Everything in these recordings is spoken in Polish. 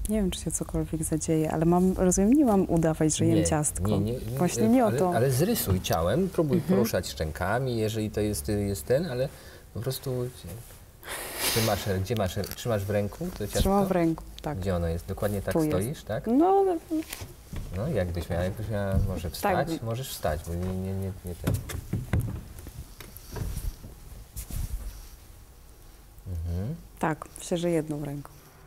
Nie wiem, czy się cokolwiek zadzieje, ale rozumiem, nie mam udawać, że jem ciastko. Właśnie nie o to. Ale zrysuj ciałem, próbuj poruszać szczękami, jeżeli to jest ten, ale po prostu... Trzymasz w ręku to ciastko? Trzymam w ręku, tak. Gdzie ono jest? Dokładnie tak Tu stoisz, jest. tak? No, No, jakbyś miała może wstać? Tak. Możesz wstać, bo nie ten. tak, myślę, że jedną ręką.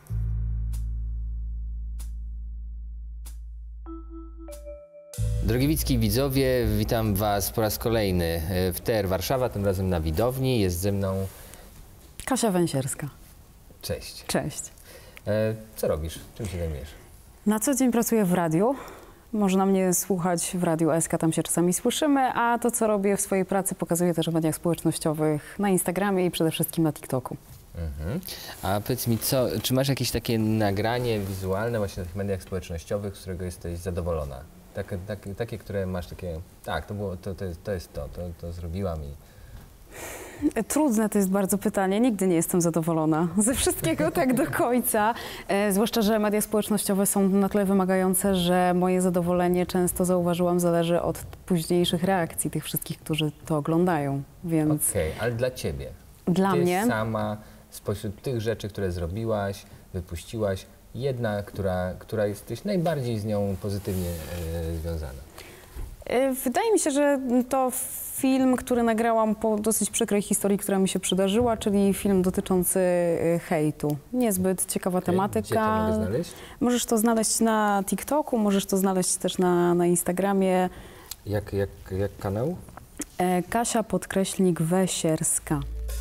Drogiewicki widzowie, witam Was po raz kolejny w TR Warszawa, tym razem na widowni. Jest ze mną... Kasia Węsierska. Cześć. Cześć. Co robisz? Czym się zajmujesz? Na co dzień pracuję w radiu. Można mnie słuchać w Radiu SK, tam się czasami słyszymy, a to, co robię w swojej pracy, pokazuję też w mediach społecznościowych, na Instagramie i przede wszystkim na TikToku. A powiedz mi, czy masz jakieś takie nagranie wizualne właśnie na tych mediach społecznościowych, z którego jesteś zadowolona? Takie, które masz takie, tak, to zrobiłam i... Trudne to jest bardzo pytanie. Nigdy nie jestem zadowolona ze wszystkiego tak do końca. Zwłaszcza, że media społecznościowe są na tyle wymagające, że moje zadowolenie, często zauważyłam, zależy od późniejszych reakcji tych wszystkich, którzy to oglądają. Więc... Okej, ale dla Ciebie? Dla Ty mnie? sama spośród tych rzeczy, które zrobiłaś, wypuściłaś, jedna, która jesteś najbardziej z nią pozytywnie związana? Wydaje mi się, że to film, który nagrałam po dosyć przykrej historii, która mi się przydarzyła, czyli film dotyczący hejtu. Niezbyt ciekawa tematyka. Gdzie to mogę znaleźć? Możesz to znaleźć na TikToku, możesz to znaleźć też na Instagramie. Jak kanał? Kasia _Węsierska.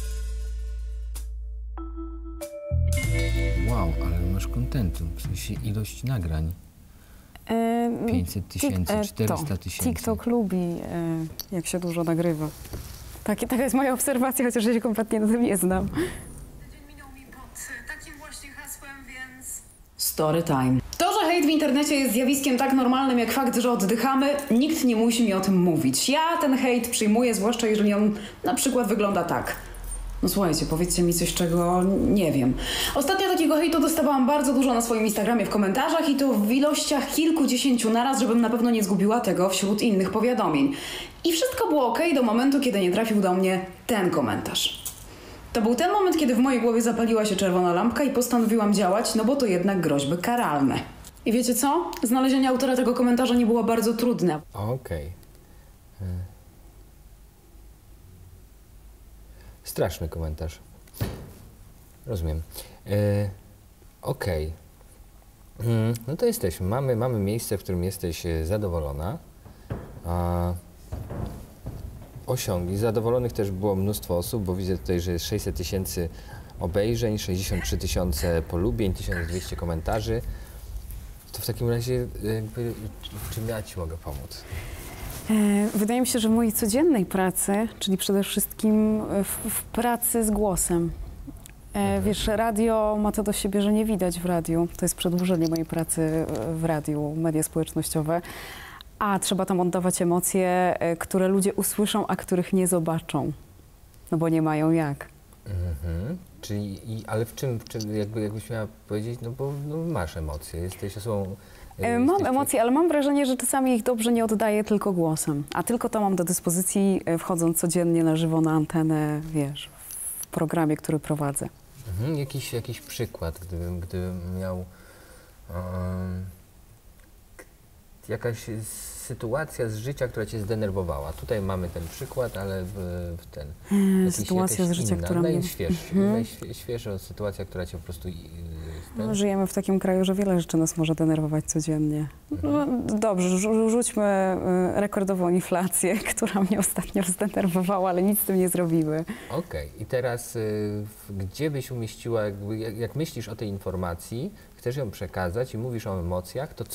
Wow, ale masz kontentu, w sensie ilość nagrań. 500 tysięcy, 400 tysięcy. TikTok lubi, jak się dużo nagrywa. Taka jest moja obserwacja, chociaż ja się kompletnie na tym nie znam. Dzień minął mi pod takim właśnie hasłem, więc... Story time. To, że hejt w internecie jest zjawiskiem tak normalnym jak fakt, że oddychamy, nikt nie musi mi o tym mówić. Ja ten hejt przyjmuję, zwłaszcza jeżeli on na przykład wygląda tak. No słuchajcie, powiedzcie mi coś, czego nie wiem. Ostatnio takiego hejtu dostawałam bardzo dużo na swoim Instagramie w komentarzach i to w ilościach kilkudziesięciu naraz, żebym na pewno nie zgubiła tego wśród innych powiadomień. I wszystko było okej do momentu, kiedy nie trafił do mnie ten komentarz. To był ten moment, kiedy w mojej głowie zapaliła się czerwona lampka i postanowiłam działać, no bo to jednak groźby karalne. I wiecie co? Znalezienie autora tego komentarza nie było bardzo trudne. Okej. Straszny komentarz. Rozumiem. Okej. No to jesteśmy. Mamy miejsce, w którym jesteś zadowolona. Osiągi. Zadowolonych też było mnóstwo osób, bo widzę tutaj, że jest 600 tysięcy obejrzeń, 63 tysiące polubień, 1200 komentarzy. To w takim razie jakby, czym ja Ci mogę pomóc? Wydaje mi się, że w mojej codziennej pracy, czyli przede wszystkim w pracy z głosem. Wiesz, radio ma to do siebie, że nie widać w radiu. To jest przedłużenie mojej pracy w radiu, media społecznościowe. A trzeba tam oddawać emocje, które ludzie usłyszą, a których nie zobaczą. No bo nie mają jak. Ale w czym jakbyś miała powiedzieć, no bo masz emocje, jesteś osobą... Mam emocje, ale mam wrażenie, że czasami ich dobrze nie oddaję tylko głosem. A tylko to mam do dyspozycji, wchodząc codziennie na żywo na antenę, wiesz, w programie, który prowadzę. Jakiś przykład, gdybym miał... jakaś sytuacja z życia, która Cię zdenerwowała. Tutaj mamy ten przykład, ale sytuacja z życia, która mnie... Najświeższa sytuacja, która Cię po prostu... Żyjemy w takim kraju, że wiele rzeczy nas może denerwować codziennie. No, dobrze, rzućmy rekordową inflację, która mnie ostatnio zdenerwowała, ale nic z tym nie zrobimy. Okej. I teraz gdzie byś umieściła, jak myślisz o tej informacji, chcesz ją przekazać i mówisz o emocjach, to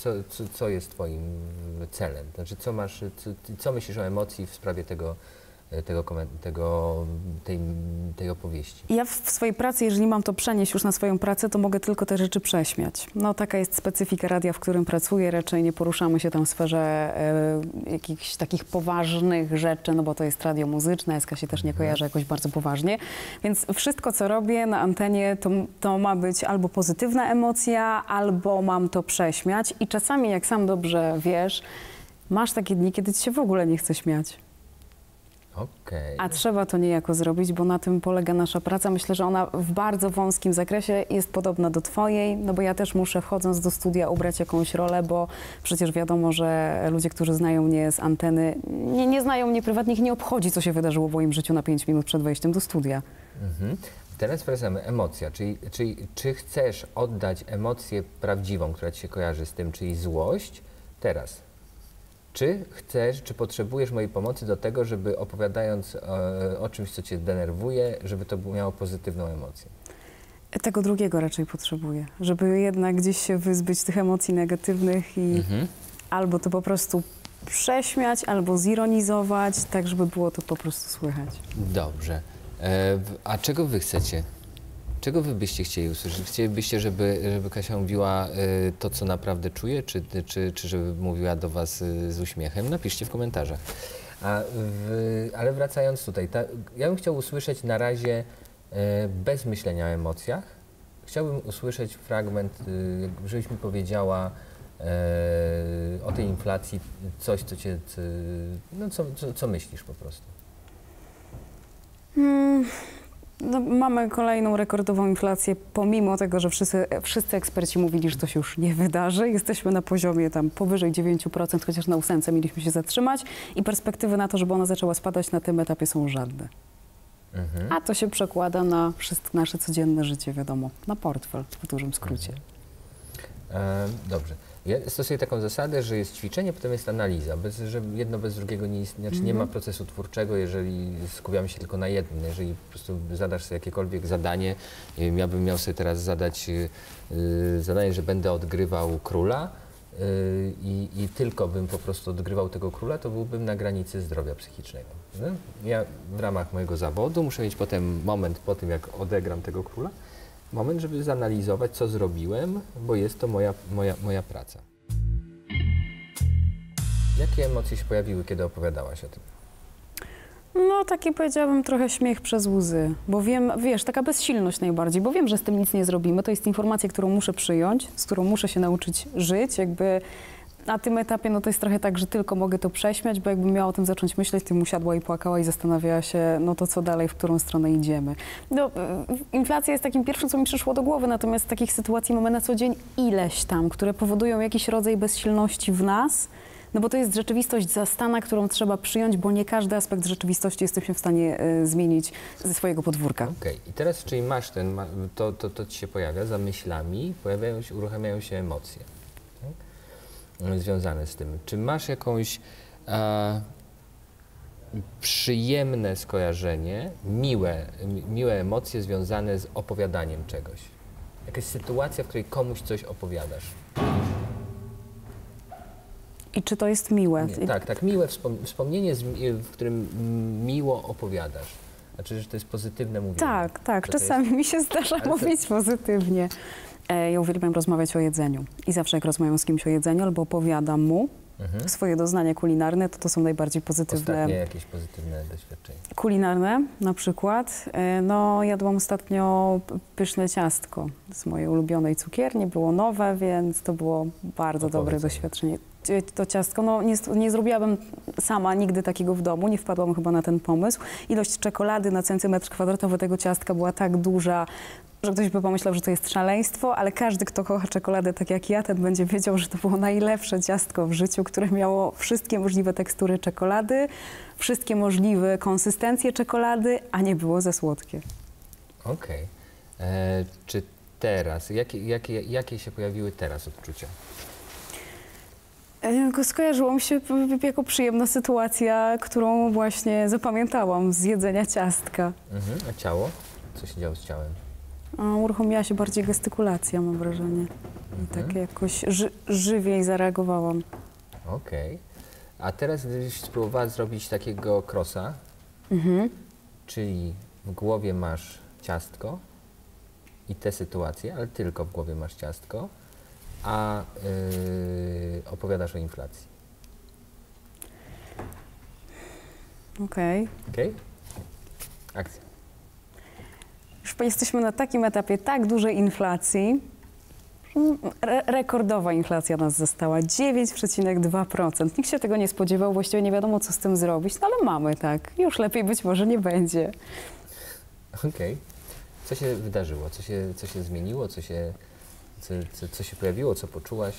co jest Twoim celem? Znaczy, co myślisz o emocji w sprawie tej opowieści? Ja w swojej pracy, jeżeli mam to przenieść już na swoją pracę, to mogę tylko te rzeczy prześmiać. No taka jest specyfika radia, w którym pracuję. Raczej nie poruszamy się tam w sferze jakichś takich poważnych rzeczy, no bo to jest radio muzyczne, SK się też nie kojarzy jakoś bardzo poważnie. Więc wszystko, co robię na antenie, to ma być albo pozytywna emocja, albo mam to prześmiać. I czasami, jak sam dobrze wiesz, masz takie dni, kiedy ci się w ogóle nie chce śmiać. Okej. A trzeba to niejako zrobić, bo na tym polega nasza praca. Myślę, że ona w bardzo wąskim zakresie jest podobna do twojej, no bo ja też muszę, wchodząc do studia, ubrać jakąś rolę, bo przecież wiadomo, że ludzie, którzy znają mnie z anteny, nie znają mnie prywatnie, ich nie obchodzi, co się wydarzyło w moim życiu na 5 minut przed wejściem do studia. Teraz wracamy, emocja, czyli czy chcesz oddać emocję prawdziwą, która ci się kojarzy z tym, czyli złość, teraz? Czy chcesz, czy potrzebujesz mojej pomocy do tego, żeby opowiadając o czymś, co cię denerwuje, żeby to miało pozytywną emocję? Tego drugiego raczej potrzebuję, żeby jednak gdzieś się wyzbyć tych emocji negatywnych i albo to po prostu prześmiać, albo zironizować, tak żeby było to po prostu słychać. Dobrze. A czego wy chcecie? Czego wy byście chcieli usłyszeć? Chcielibyście, żeby Kasia mówiła to, co naprawdę czuje, czy żeby mówiła do was z uśmiechem? Napiszcie w komentarzach. Ale wracając tutaj, ja bym chciał usłyszeć na razie bez myślenia o emocjach. Chciałbym usłyszeć fragment, żebyś mi powiedziała o tej inflacji, coś, co cię, no co myślisz po prostu. No, mamy kolejną rekordową inflację, pomimo tego, że wszyscy eksperci mówili, że to się już nie wydarzy. Jesteśmy na poziomie tam powyżej 9%, chociaż na 8 mieliśmy się zatrzymać i perspektywy na to, żeby ona zaczęła spadać na tym etapie są żadne. A to się przekłada na wszystko nasze codzienne życie, wiadomo, na portfel w dużym skrócie. Dobrze. Ja stosuję taką zasadę, że jest ćwiczenie, potem jest analiza, że jedno bez drugiego nie istnieje, znaczy nie ma procesu twórczego, jeżeli skupiamy się tylko na jednym. Jeżeli po prostu zadasz sobie jakiekolwiek zadanie, ja bym miał sobie teraz zadać zadanie, że będę odgrywał króla i tylko bym po prostu odgrywał tego króla, to byłbym na granicy zdrowia psychicznego. No? Ja w ramach mojego zawodu muszę mieć potem moment po tym, jak odegram tego króla, moment, żeby zanalizować, co zrobiłem, bo jest to moja praca. Jakie emocje się pojawiły, kiedy opowiadałaś o tym? No taki powiedziałabym trochę śmiech przez łzy, bo wiem, wiesz, taka bezsilność najbardziej, bo wiem, że z tym nic nie zrobimy. To jest informacja, którą muszę przyjąć, z którą muszę się nauczyć żyć, jakby na tym etapie no to jest trochę tak, że tylko mogę to prześmiać, bo jakbym miała o tym zacząć myśleć, to bym usiadła i płakała i zastanawiała się, no to co dalej, w którą stronę idziemy. No, inflacja jest takim pierwszym, co mi przyszło do głowy, natomiast takich sytuacji mamy na co dzień ileś tam, które powodują jakiś rodzaj bezsilności w nas, no bo to jest rzeczywistość zastana, którą trzeba przyjąć, bo nie każdy aspekt rzeczywistości jesteśmy w stanie zmienić ze swojego podwórka. Okej. I teraz, czyli masz to ci się pojawia, za myślami uruchamiają się emocje. Związane z tym. Czy masz jakąś przyjemne skojarzenie, miłe emocje związane z opowiadaniem czegoś? Jakaś sytuacja, w której komuś coś opowiadasz? I czy to jest miłe? Tak, miłe wspomnienie, w którym miło opowiadasz. Znaczy, że to jest pozytywne mówienie. Tak. Czasami mi się zdarza mówić pozytywnie. Ja uwielbiam rozmawiać o jedzeniu i zawsze jak rozmawiam z kimś o jedzeniu albo opowiadam mu swoje doznania kulinarne, to są najbardziej pozytywne. Ostatnie jakieś pozytywne doświadczenie? Kulinarne na przykład. No jadłam ostatnio pyszne ciastko z mojej ulubionej cukierni, było nowe, więc to było bardzo dobre doświadczenie. To ciastko, no nie zrobiłabym sama nigdy takiego w domu, nie wpadłam chyba na ten pomysł. Ilość czekolady na centymetr kwadratowy tego ciastka była tak duża, że ktoś by pomyślał, że to jest szaleństwo, ale każdy, kto kocha czekoladę tak jak ja, ten będzie wiedział, że to było najlepsze ciastko w życiu, które miało wszystkie możliwe tekstury czekolady, wszystkie możliwe konsystencje czekolady, a nie było za słodkie. Okej. Czy teraz, jakie się pojawiły teraz odczucia? Skojarzyło mi się jako przyjemna sytuacja, którą właśnie zapamiętałam z jedzenia ciastka. A ciało? Co się działo z ciałem? Uruchomiła się bardziej gestykulacja, mam wrażenie. I tak jakoś żywiej zareagowałam. Okej. A teraz gdybyś spróbowała zrobić takiego krosa Czyli w głowie masz ciastko i te sytuacje, ale tylko w głowie masz ciastko, a opowiadasz o inflacji. Okej. Okej? Akcja. Już jesteśmy na takim etapie tak dużej inflacji. Rekordowa inflacja nas została, 9,2%. Nikt się tego nie spodziewał, właściwie nie wiadomo, co z tym zrobić, no ale mamy tak. Już lepiej być może nie będzie. Okej. Co się wydarzyło? Co się zmieniło? Co się pojawiło? Co poczułaś?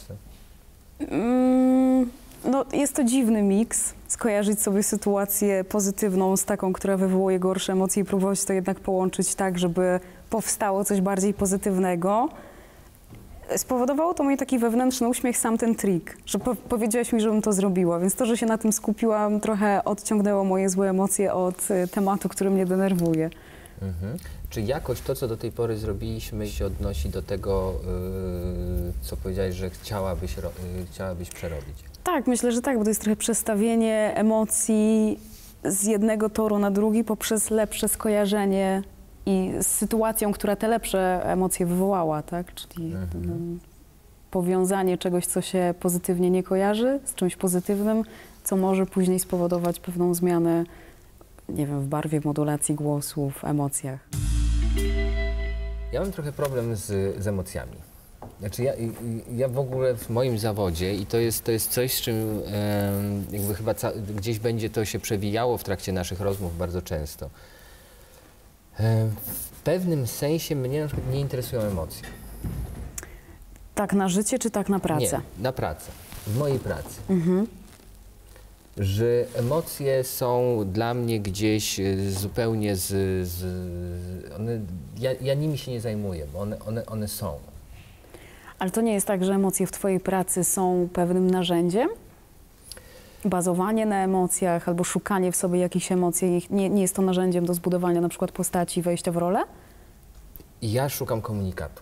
No, jest to dziwny miks, skojarzyć sobie sytuację pozytywną z taką, która wywołuje gorsze emocje i próbować to jednak połączyć tak, żeby powstało coś bardziej pozytywnego. Spowodowało to mój taki wewnętrzny uśmiech, sam ten trik, że powiedziałaś mi, żebym to zrobiła, więc to, że się na tym skupiłam, trochę odciągnęło moje złe emocje od tematu, który mnie denerwuje. Czy jakoś to, co do tej pory zrobiliśmy, się odnosi do tego, co powiedziałaś, że chciałabyś przerobić? Tak, myślę, że tak, bo to jest trochę przestawienie emocji z jednego toru na drugi poprzez lepsze skojarzenie i z sytuacją, która te lepsze emocje wywołała, tak? Czyli powiązanie czegoś, co się pozytywnie nie kojarzy, z czymś pozytywnym, co może później spowodować pewną zmianę, nie wiem, w barwie, modulacji głosu, w emocjach. Ja mam trochę problem z emocjami. Znaczy ja w ogóle w moim zawodzie i to jest coś, z czym jakby chyba gdzieś będzie to się przewijało w trakcie naszych rozmów bardzo często. W pewnym sensie mnie na przykład nie interesują emocje. Tak na życie czy tak na pracę? Nie, na pracę. W mojej pracy. Że emocje są dla mnie gdzieś zupełnie ja nimi się nie zajmuję, bo one są. Ale to nie jest tak, że emocje w twojej pracy są pewnym narzędziem? Bazowanie na emocjach albo szukanie w sobie jakichś emocji nie jest to narzędziem do zbudowania na przykład postaci i wejścia w rolę? Ja szukam komunikatu.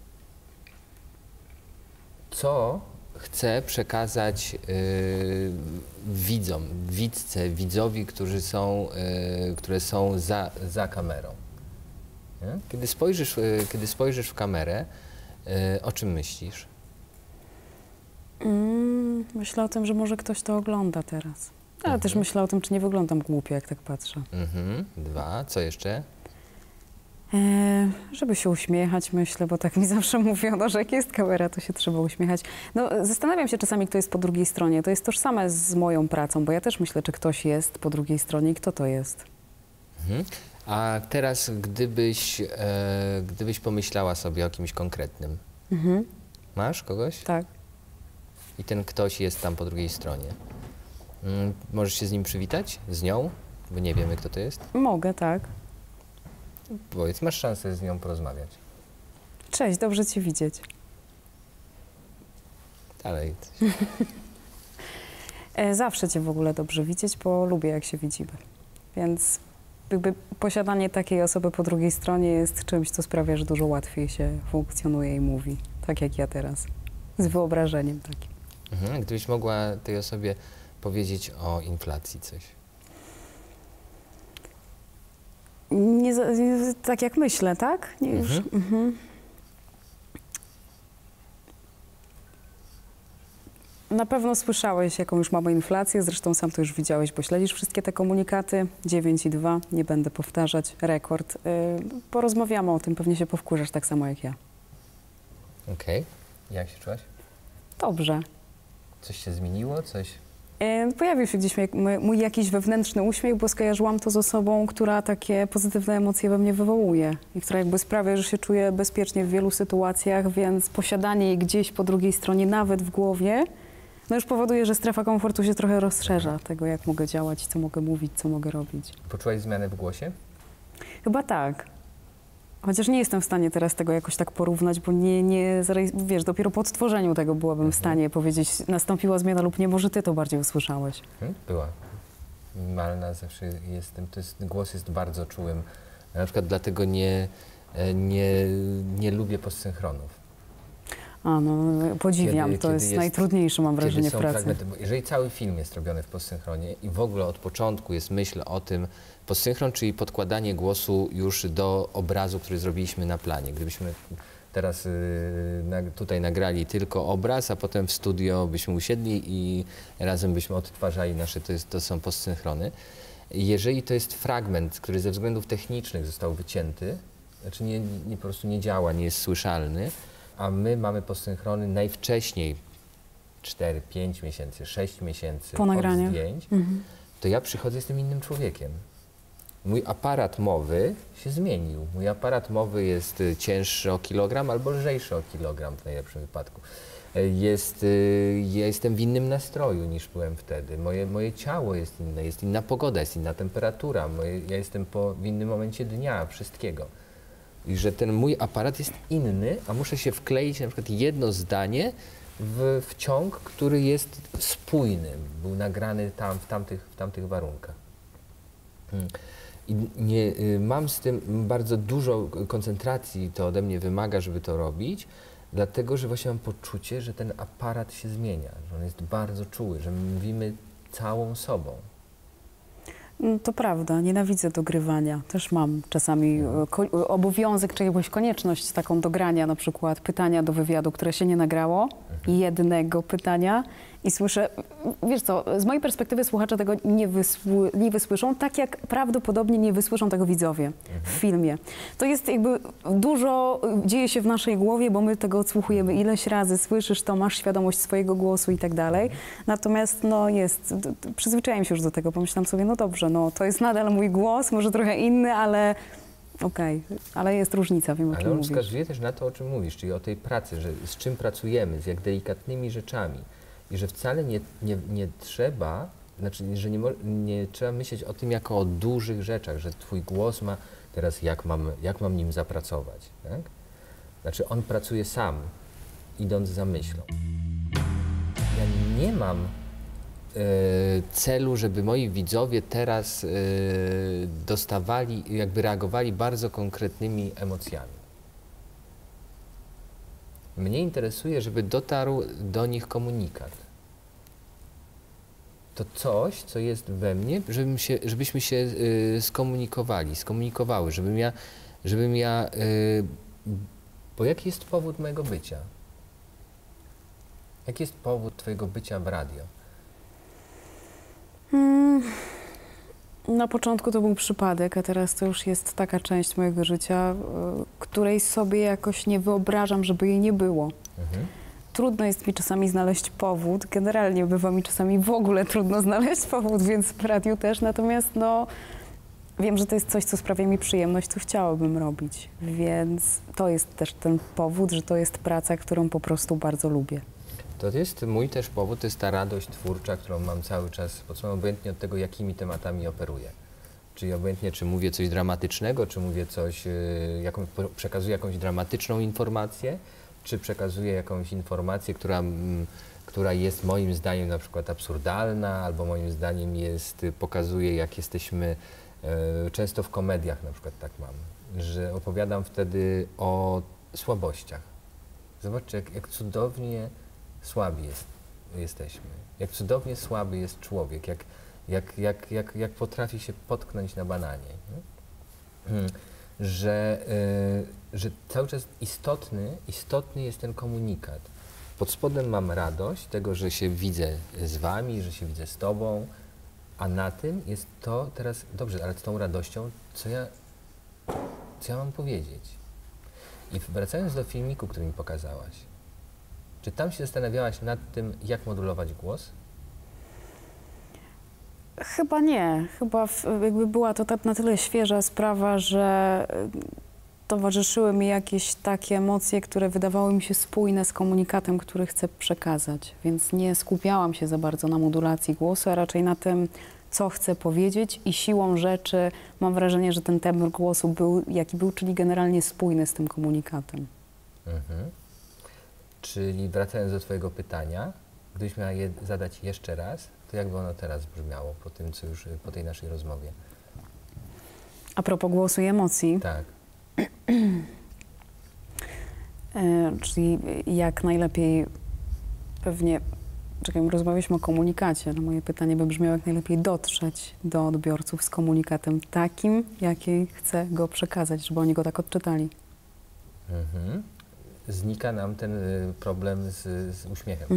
Co chcę przekazać widzom, widzowi, które są za kamerą. Nie? Kiedy spojrzysz w kamerę, o czym myślisz? Myślę o tym, że może ktoś to ogląda teraz. Ale też myślę o tym, czy nie wyglądam głupio, jak tak patrzę. 2. Co jeszcze? Żeby się uśmiechać, myślę, bo tak mi zawsze mówiono, że jak jest kamera, to się trzeba uśmiechać. No, zastanawiam się czasami, kto jest po drugiej stronie. To jest tożsame z moją pracą, bo ja też myślę, czy ktoś jest po drugiej stronie i kto to jest. A teraz, gdybyś pomyślała sobie o kimś konkretnym. Masz kogoś? Tak. I ten ktoś jest tam po drugiej stronie. Możesz się z nim przywitać? Z nią? Bo nie wiemy, kto to jest. Mogę, tak. Powiedz, masz szansę z nią porozmawiać. Cześć, dobrze cię widzieć. Dalej. Zawsze cię w ogóle dobrze widzieć, bo lubię, jak się widzimy. Więc jakby posiadanie takiej osoby po drugiej stronie jest czymś, co sprawia, że dużo łatwiej się funkcjonuje i mówi. Tak jak ja teraz. Z wyobrażeniem takim. Gdybyś mogła tej osobie powiedzieć o inflacji coś. Tak jak myślę, tak? Nie, już. Na pewno słyszałeś, jaką już mamy inflację, zresztą sam to już widziałeś, bo śledzisz wszystkie te komunikaty. 9,2, nie będę powtarzać, rekord. Porozmawiamy o tym, pewnie się powkurzasz tak samo jak ja. Okej. Jak się czułaś? Dobrze. Coś się zmieniło? Coś? Pojawił się gdzieś mój jakiś wewnętrzny uśmiech, bo skojarzyłam to z osobą, która takie pozytywne emocje we mnie wywołuje i która jakby sprawia, że się czuję bezpiecznie w wielu sytuacjach, więc posiadanie jej gdzieś po drugiej stronie, nawet w głowie, no już powoduje, że strefa komfortu się trochę rozszerza tego, jak mogę działać, co mogę mówić, co mogę robić. Poczułaś zmianę w głosie? Chyba tak. Chociaż nie jestem w stanie teraz tego jakoś tak porównać, bo wiesz, dopiero po odtworzeniu tego byłabym w stanie powiedzieć, nastąpiła zmiana lub nie, może ty to bardziej usłyszałeś. Była. Minimalna zawsze jestem, głos jest bardzo czułym. Ja na przykład dlatego nie lubię postsynchronu. Podziwiam, to jest najtrudniejsze, mam wrażenie, kiedy w są pracy. fragmenty, bo jeżeli cały film jest robiony w postsynchronie i w ogóle od początku jest myśl o tym, postsynchron, czyli podkładanie głosu już do obrazu, który zrobiliśmy na planie. Gdybyśmy teraz tutaj nagrali tylko obraz, a potem w studio byśmy usiedli i razem byśmy odtwarzali to są postsynchrony. Jeżeli to jest fragment, który ze względów technicznych został wycięty, znaczy po prostu nie działa, nie jest słyszalny, a my mamy postsynchrony najwcześniej 4, 5 miesięcy, 6 miesięcy po nagraniu od zdjęć, to ja przychodzę, jestem innym człowiekiem. Mój aparat mowy się zmienił. Mój aparat mowy jest cięższy o kilogram albo lżejszy o kilogram w najlepszym wypadku. Ja jestem w innym nastroju niż byłem wtedy. Moje ciało jest inne, jest inna pogoda, jest inna temperatura. Ja jestem w innym momencie dnia, wszystkiego. I że ten mój aparat jest inny, a muszę się wkleić na przykład jedno zdanie w ciąg, który jest spójny, był nagrany tam, w tamtych warunkach. I mam z tym bardzo dużo koncentracji, to ode mnie wymaga, żeby to robić, dlatego że właśnie mam poczucie, że ten aparat się zmienia, że on jest bardzo czuły, że my mówimy całą sobą. To prawda, nienawidzę dogrywania. Też mam czasami obowiązek czy jakąś konieczność taką dogrania, na przykład pytania do wywiadu, które się nie nagrało, jednego pytania i słyszę, wiesz co, z mojej perspektywy słuchacze tego nie wysłyszą, tak jak prawdopodobnie nie wysłyszą tego widzowie w filmie. To jest jakby dużo dzieje się w naszej głowie, bo my tego odsłuchujemy ileś razy, słyszysz to, masz świadomość swojego głosu i tak dalej. Natomiast przyzwyczaiłem się już do tego, pomyślałam sobie, no dobrze, to jest nadal mój głos, może trochę inny, ale ale jest różnica, wiem o czym mówisz. Ale on mówisz. wskazuje też na to, o czym mówisz, czyli o tej pracy, że z czym pracujemy, z jak delikatnymi rzeczami i że wcale nie trzeba, znaczy, że nie trzeba myśleć o tym jako o dużych rzeczach, że twój głos ma teraz, jak mam nim zapracować, tak? Znaczy on pracuje sam, idąc za myślą. Ja nie mam celu, żeby moi widzowie teraz dostawali, jakby reagowali bardzo konkretnymi emocjami. Mnie interesuje, żeby dotarł do nich komunikat. To coś, co jest we mnie, żebyśmy się skomunikowały, bo jaki jest powód mojego bycia? Jaki jest powód twojego bycia w radio? Na początku to był przypadek, a teraz to już jest taka część mojego życia, której sobie jakoś nie wyobrażam, żeby jej nie było. Trudno jest mi czasami znaleźć powód, generalnie bywa mi czasami w ogóle trudno znaleźć powód, więc w radiu też, natomiast wiem, że to jest coś, co sprawia mi przyjemność, co chciałabym robić, więc to jest też ten powód, że to jest praca, którą po prostu bardzo lubię. To jest mój też powód, to jest ta radość twórcza, którą mam cały czas, obojętnie od tego, jakimi tematami operuję. Czyli obojętnie, czy mówię coś dramatycznego, czy mówię coś, przekazuję jakąś dramatyczną informację, czy przekazuję jakąś informację, która jest moim zdaniem na przykład absurdalna, albo moim zdaniem pokazuje, jak jesteśmy, często w komediach na przykład tak mam, że opowiadam wtedy o słabościach. Zobaczcie, jak cudownie słabi jesteśmy. Jak cudownie słaby jest człowiek, jak potrafi się potknąć na bananie. Że cały czas istotny jest ten komunikat. Pod spodem mam radość tego, że się widzę z wami, że się widzę z tobą, a na tym jest to teraz, dobrze, ale z tą radością, co ja mam powiedzieć? I wracając do filmiku, który mi pokazałaś, czy tam się zastanawiałaś nad tym, jak modulować głos? Chyba nie. Chyba jakby była to na tyle świeża sprawa, że towarzyszyły mi jakieś takie emocje, które wydawały mi się spójne z komunikatem, który chcę przekazać. Więc nie skupiałam się za bardzo na modulacji głosu, a raczej na tym, co chcę powiedzieć i siłą rzeczy mam wrażenie, że ten temper głosu był, jaki był, czyli generalnie spójny z tym komunikatem. Czyli wracając do twojego pytania, gdybyś miała je zadać jeszcze raz, to jakby ono teraz brzmiało po tym, co już po tej naszej rozmowie? A propos głosu i emocji. Tak. Czyli jak najlepiej pewnie, czekaj, rozmawialiśmy o komunikacie. No moje pytanie by brzmiało, jak najlepiej dotrzeć do odbiorców z komunikatem takim, jaki chcę go przekazać, żeby oni go tak odczytali. Mhm. Znika nam ten problem z uśmiechem.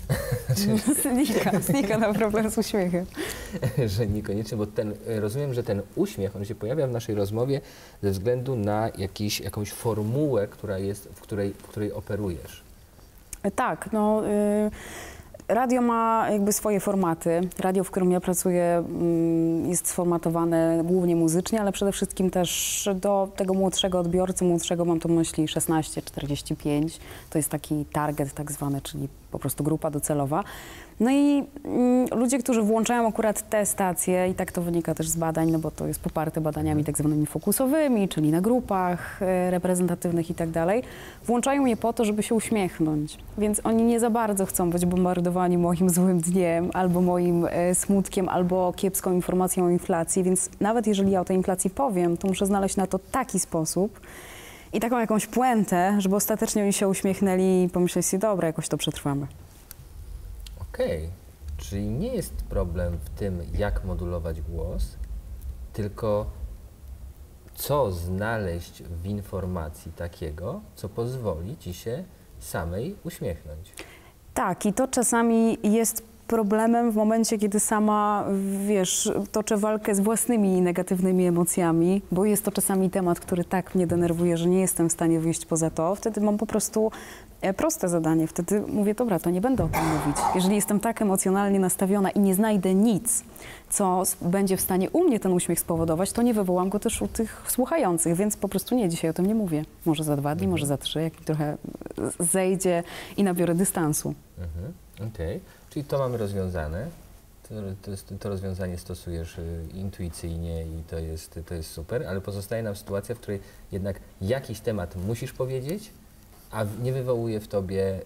Znika nam problem z uśmiechem. Że niekoniecznie, bo rozumiem, że ten uśmiech, on się pojawia w naszej rozmowie ze względu na jakąś formułę, która jest, w której operujesz. Tak, no radio ma jakby swoje formaty. Radio, w którym ja pracuję, jest sformatowane głównie muzycznie, ale przede wszystkim też do tego młodszego odbiorcy, młodszego mam tu na myśli 16-45. To jest taki target tak zwany, czyli po prostu grupa docelowa. No i ludzie, którzy włączają akurat te stacje, i tak to wynika też z badań, no bo to jest poparte badaniami tak zwanymi fokusowymi, czyli na grupach reprezentatywnych i tak dalej, włączają je po to, żeby się uśmiechnąć. Więc oni nie za bardzo chcą być bombardowani moim złym dniem, albo moim smutkiem, albo kiepską informacją o inflacji, więc nawet jeżeli ja o tej inflacji powiem, to muszę znaleźć na to taki sposób i taką jakąś puentę, żeby ostatecznie oni się uśmiechnęli i pomyśleli sobie, dobra, jakoś to przetrwamy. Okej, czyli nie jest problem w tym, jak modulować głos, tylko co znaleźć w informacji takiego, co pozwoli ci się samej uśmiechnąć. Tak, i to czasami jest problemem w momencie, kiedy sama, wiesz, toczę walkę z własnymi negatywnymi emocjami, bo jest to czasami temat, który tak mnie denerwuje, że nie jestem w stanie wyjść poza to. Wtedy mam po prostu proste zadanie. Wtedy mówię, dobra, to nie będę o tym mówić. Jeżeli jestem tak emocjonalnie nastawiona i nie znajdę nic, co będzie w stanie u mnie ten uśmiech spowodować, to nie wywołam go też u tych słuchających, więc po prostu nie, dzisiaj o tym nie mówię. Może za 2 dni, może za 3, jak mi trochę zejdzie i nabiorę dystansu. Okej. Czyli to mamy rozwiązane. To rozwiązanie stosujesz intuicyjnie i to jest super, ale pozostaje nam sytuacja, w której jednak jakiś temat musisz powiedzieć, a nie wywołuje w tobie,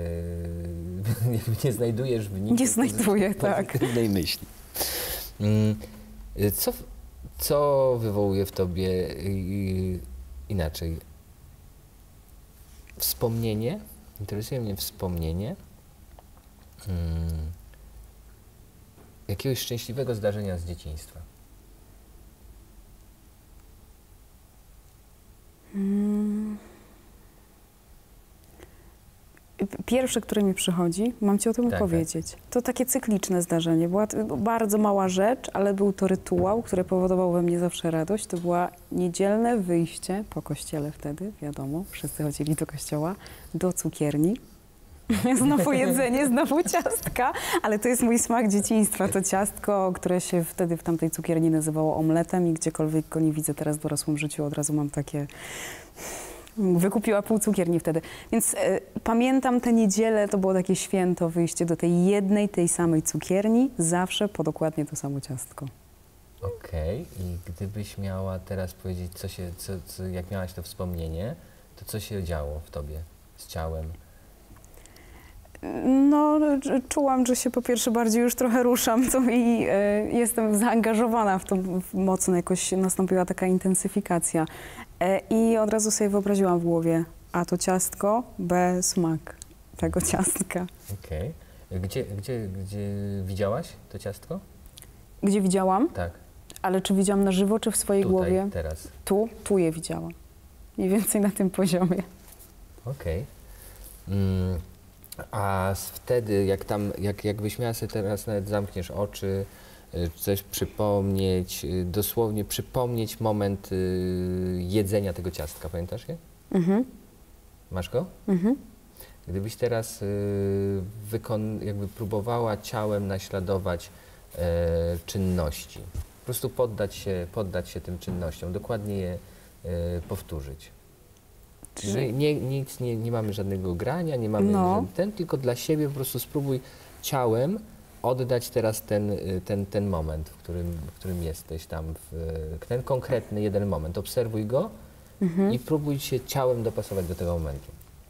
nie znajdujesz w nim pozytywnej myśli. Co wywołuje w tobie inaczej? Wspomnienie? Interesuje mnie wspomnienie jakiegoś szczęśliwego zdarzenia z dzieciństwa. Pierwsze, które mi przychodzi, mam ci o tym opowiedzieć. To takie cykliczne zdarzenie. Była to bardzo mała rzecz, ale był to rytuał, który powodował we mnie zawsze radość. To była niedzielne wyjście po kościele wtedy, wiadomo, wszyscy chodzili do kościoła, do cukierni. Znowu jedzenie, znowu ciastka, ale to jest mój smak dzieciństwa. To ciastko, które się wtedy w tamtej cukierni nazywało omletem i gdziekolwiek go nie widzę teraz w dorosłym życiu, od razu mam takie... Wykupiła pół cukierni wtedy. Więc pamiętam tę niedzielę, to było takie święto, wyjście do tej jednej, tej samej cukierni, zawsze po dokładnie to samo ciastko. Okej. I gdybyś miała teraz powiedzieć, jak miałaś to wspomnienie, to co się działo w tobie z ciałem? No, czułam, że się po pierwsze bardziej już trochę ruszam i jestem zaangażowana w to mocno, jakoś nastąpiła taka intensyfikacja. I od razu sobie wyobraziłam w głowie, a to ciastko, B smak tego ciastka. Okej. Gdzie widziałaś to ciastko? Gdzie widziałam? Tak. Ale czy widziałam na żywo, czy w swojej Tutaj, głowie? teraz. Tu je widziałam. Mniej więcej na tym poziomie. Okej. A wtedy, jakbyś miała sobie teraz nawet zamkniesz oczy, coś przypomnieć, dosłownie przypomnieć moment jedzenia tego ciastka, pamiętasz je? Masz go? Gdybyś teraz jakby próbowała ciałem naśladować czynności, po prostu poddać się tym czynnościom, dokładnie je powtórzyć. Czyli nie mamy żadnego grania, nie mamy tylko dla siebie po prostu spróbuj ciałem oddać teraz ten moment, w którym jesteś tam, ten konkretny jeden moment. Obserwuj go i próbuj się ciałem dopasować do tego momentu.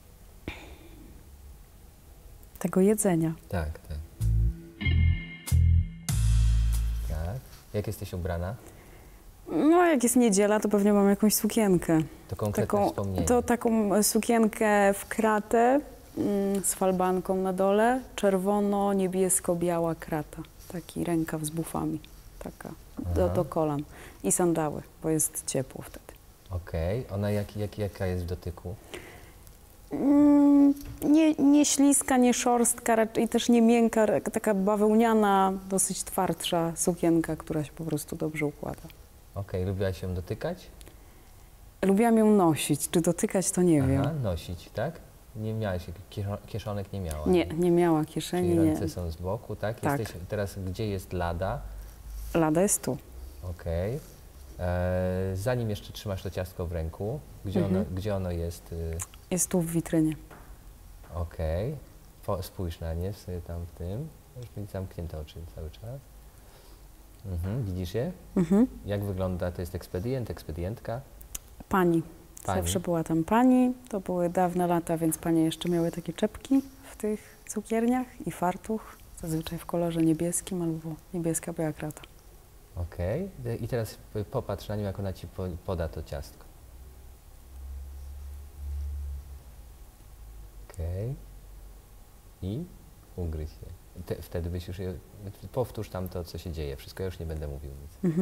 Tego jedzenia. Tak. Jak jesteś ubrana? No, jak jest niedziela, to pewnie mam jakąś sukienkę. To konkretne wspomnienie. To taką sukienkę w kratę z falbanką na dole, czerwono-niebiesko-biała krata. Taki rękaw z bufami, taka do kolan. I sandały, bo jest ciepło wtedy. Okej. Ona jaka jest w dotyku? Nie śliska, nie szorstka, raczej też nie miękka, taka bawełniana, dosyć twardsza sukienka, która się po prostu dobrze układa. Okej. Lubiłaś ją dotykać? Lubiłam ją nosić, czy dotykać to nie wiem. Nosić, tak? Nie miałaś, kieszonek nie miała? Nie miała kieszeni, Czyli nie. ręce są z boku, tak? Tak. Jesteś teraz, gdzie jest Lada? Lada jest tu. Okej. Zanim jeszcze trzymasz to ciastko w ręku, gdzie ono jest? Jest tu w witrynie. Okej. Spójrz na nie, sobie tam w tym. Już mieć zamknięte oczy cały czas. Widzisz je? Jak wygląda? To jest ekspedient, ekspedientka? Pani. Pani. Zawsze była tam pani. To były dawne lata, więc panie jeszcze miały takie czepki w tych cukierniach i fartuch. Zazwyczaj w kolorze niebieskim albo niebieska biała krata. Okej. I teraz popatrz na nią, jak ona ci poda to ciastko. Okej. I ugryź je. Wtedy byś już je... Powtórz tam to, co się dzieje. Wszystko, ja już nie będę mówił nic.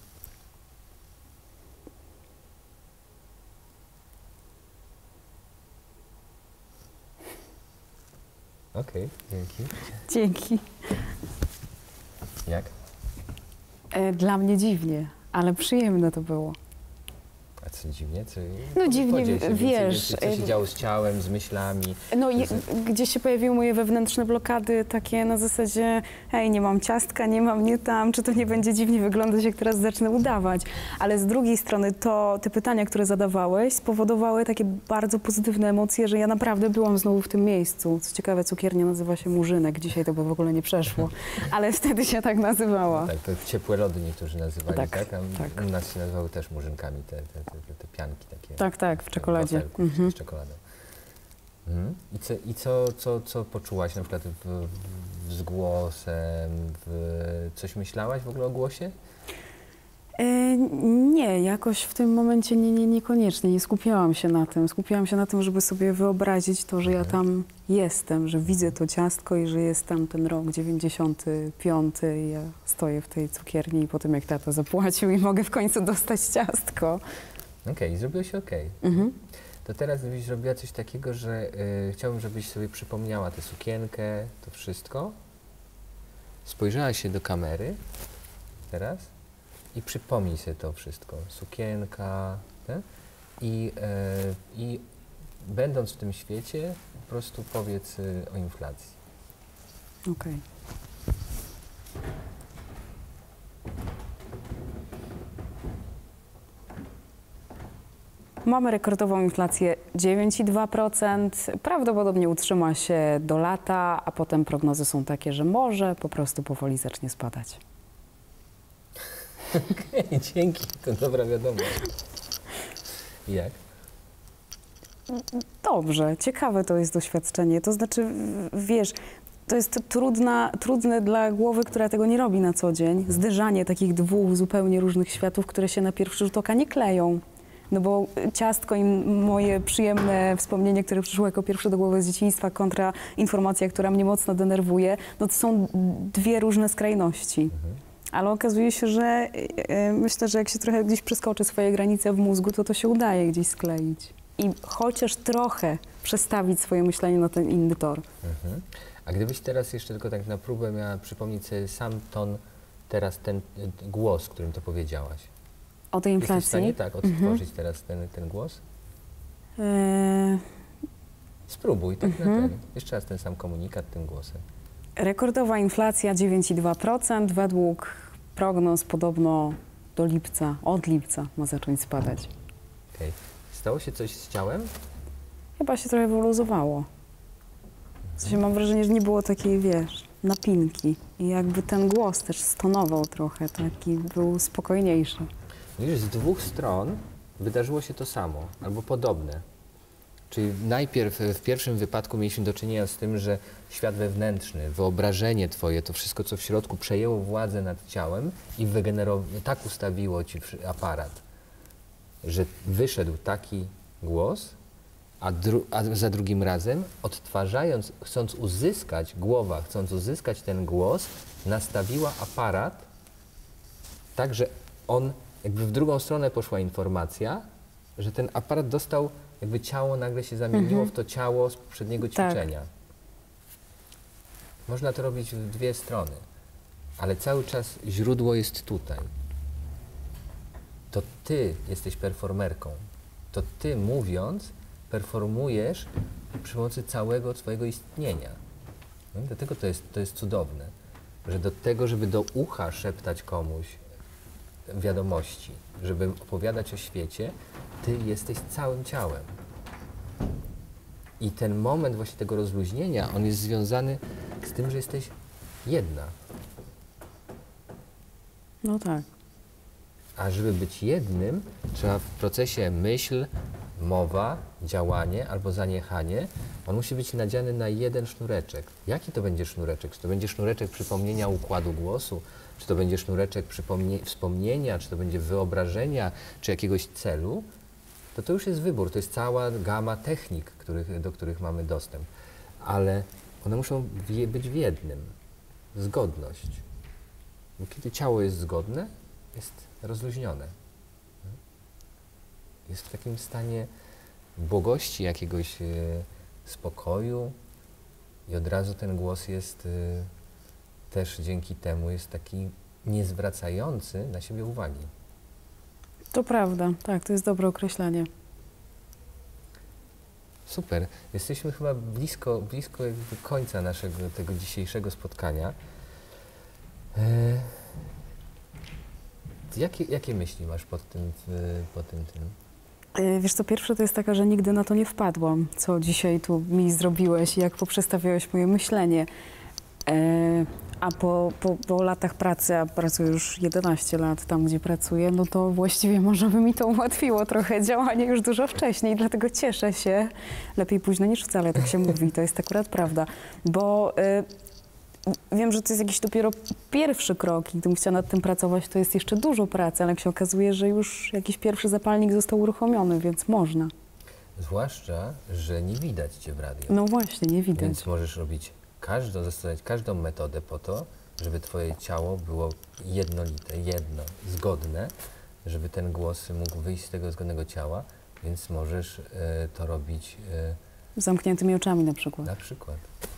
Okej, dzięki. Dzięki. Jak? Dla mnie dziwnie, ale przyjemne to było. A co dziwnie? No dziwnie, Podziel się wiesz, więcej, co się działo z ciałem, z myślami? No i gdzieś się pojawiły moje wewnętrzne blokady takie na zasadzie hej, nie mam ciastka, nie mam, nie tam, czy to nie będzie dziwnie wyglądać, jak teraz zacznę udawać. Ale z drugiej strony to te pytania, które zadawałeś, spowodowały takie bardzo pozytywne emocje, że ja naprawdę byłam znowu w tym miejscu. Co ciekawe, cukiernia nazywa się Murzynek. Dzisiaj to by w ogóle nie przeszło, ale wtedy się tak nazywała. No tak, to ciepłe lody niektórzy nazywali, Tak, tak? tak. U nas się nazywały też Murzynkami te pianki takie. Tak, w czekoladzie. Wafelków z czekoladą. I co poczułaś na przykład z głosem? Coś myślałaś w ogóle o głosie? Nie, jakoś w tym momencie niekoniecznie. Nie skupiałam się na tym. Skupiałam się na tym, żeby sobie wyobrazić to, że ja tam jestem, że widzę to ciastko i że jest tam ten rok 95 i ja stoję w tej cukierni i po tym, jak tata zapłacił i mogę w końcu dostać ciastko. Okej, zrobiło się okej. To teraz byś zrobiła coś takiego, że chciałbym, żebyś sobie przypomniała tę sukienkę, to wszystko. Spojrzałaś się do kamery teraz i przypomnij sobie to wszystko. Sukienka, tak? I będąc w tym świecie, po prostu powiedz o inflacji. Okej. Mamy rekordową inflację 9,2%. Prawdopodobnie utrzyma się do lata, a potem prognozy są takie, że może po prostu powoli zacznie spadać. Okej, dzięki, to dobra wiadomość. Jak? Dobrze, ciekawe to jest doświadczenie. To znaczy, wiesz, to jest trudne dla głowy, która tego nie robi na co dzień, zderzanie takich dwóch zupełnie różnych światów, które się na pierwszy rzut oka nie kleją. No bo ciastko i moje przyjemne wspomnienie, które przyszło jako pierwsze do głowy z dzieciństwa, kontra informacja, która mnie mocno denerwuje, no to są dwie różne skrajności. Ale okazuje się, że myślę, że jak się trochę gdzieś przeskoczy swoje granice w mózgu, to się udaje gdzieś skleić. I chociaż trochę przestawić swoje myślenie na ten inny tor. A gdybyś teraz jeszcze tylko tak na próbę miała przypomnieć sobie sam ton, teraz ten głos, którym to powiedziałaś. O tej inflacji? Jesteś w stanie tak odtworzyć teraz ten głos? Spróbuj, tak na ten. Jeszcze raz ten sam komunikat tym głosem. Rekordowa inflacja 9,2%. Według prognoz podobno do lipca, od lipca ma zacząć spadać. Okej. Stało się coś z ciałem? Chyba się trochę wyluzowało. W sensie mam wrażenie, że nie było takiej, wiesz, napinki. I jakby ten głos też stonował trochę, taki był spokojniejszy. Widzisz, z dwóch stron wydarzyło się to samo, albo podobne. Czyli najpierw w pierwszym wypadku mieliśmy do czynienia z tym, że świat wewnętrzny, wyobrażenie twoje, to wszystko, co w środku przejęło władzę nad ciałem i tak ustawiło ci aparat, że wyszedł taki głos, a za drugim razem odtwarzając, głowa chcąc uzyskać ten głos, nastawiła aparat tak, że on, jakby w drugą stronę poszła informacja, że ten aparat dostał, jakby ciało nagle się zamieniło w to ciało z poprzedniego ćwiczenia. Tak. Można to robić w dwie strony, ale cały czas źródło jest tutaj. To ty jesteś performerką. To ty, mówiąc, performujesz przy pomocy całego swojego istnienia. No, dlatego to jest cudowne, że do tego, żeby do ucha szeptać komuś wiadomości, żeby opowiadać o świecie, ty jesteś całym ciałem. I ten moment właśnie tego rozluźnienia, on jest związany z tym, że jesteś jedna. No tak. A żeby być jednym, trzeba w procesie myśl, mowa, działanie albo zaniechanie, on musi być nadziany na jeden sznureczek. Jaki to będzie sznureczek? Czy to będzie sznureczek przypomnienia układu głosu? Czy to będzie sznureczek wspomnienia? Czy to będzie wyobrażenia? Czy jakiegoś celu? To już jest wybór. To jest cała gama technik, do których mamy dostęp. Ale one muszą być w jednym. Zgodność. Bo kiedy ciało jest zgodne, jest rozluźnione. Jest w takim stanie błogości, jakiegoś spokoju i od razu ten głos jest też dzięki temu jest taki niezwracający na siebie uwagi. To prawda, tak, to jest dobre określenie. Super. Jesteśmy chyba blisko jakby końca tego dzisiejszego spotkania. Jakie myśli masz po tym? Wiesz co, pierwsze to jest taka, że nigdy na to nie wpadłam, co dzisiaj tu mi zrobiłeś i jak poprzestawiałeś moje myślenie. A po latach pracy, a pracuję już 11 lat tam, gdzie pracuję, no to właściwie może by mi to ułatwiło trochę działanie już dużo wcześniej, dlatego cieszę się. Lepiej późno niż wcale, tak się mówi, to jest akurat prawda. Bo wiem, że to jest jakiś dopiero pierwszy krok i gdybym chciała nad tym pracować, to jest jeszcze dużo pracy, ale jak się okazuje, że już jakiś pierwszy zapalnik został uruchomiony, więc można. Zwłaszcza, że nie widać cię w radiu. No właśnie, nie widać. Więc możesz robić zastosować każdą metodę po to, żeby twoje ciało było jednolite, zgodne, żeby ten głos mógł wyjść z tego zgodnego ciała, więc możesz to robić z zamkniętymi oczami na przykład. Na przykład.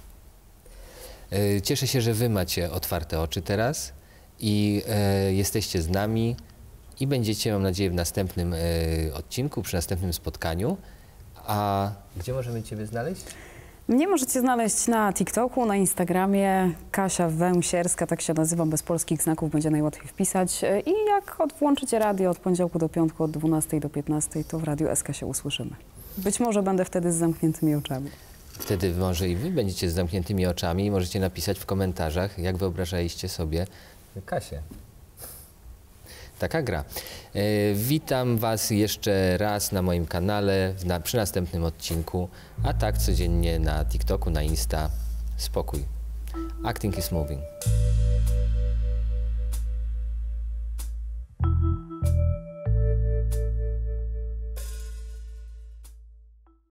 Cieszę się, że wy macie otwarte oczy teraz i jesteście z nami i będziecie, mam nadzieję, w następnym odcinku, przy następnym spotkaniu. A gdzie możemy ciebie znaleźć? Mnie możecie znaleźć na TikToku, na Instagramie, Kasia Węsierska, tak się nazywam, bez polskich znaków, będzie najłatwiej wpisać. I jak włączycie radio od poniedziałku do piątku, od 12 do 15, to w Radiu SK się usłyszymy. Być może będę wtedy z zamkniętymi oczami. Wtedy może i wy będziecie z zamkniętymi oczami i możecie napisać w komentarzach, jak wyobrażaliście sobie Kasię. Taka gra. Witam was jeszcze raz na moim kanale, przy następnym odcinku, a tak codziennie na TikToku, na Insta. Spokój. Acting is moving.